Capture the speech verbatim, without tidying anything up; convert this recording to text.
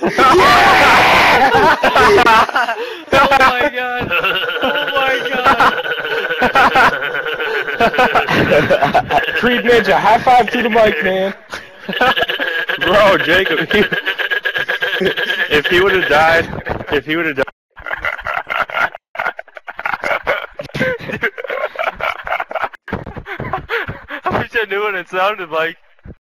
Oh my god! Oh my god! Creed Ninja, high five to the mic, man. Bro, Jacob, if he, if he would have died, if he would have died. I wish I knew what it sounded like.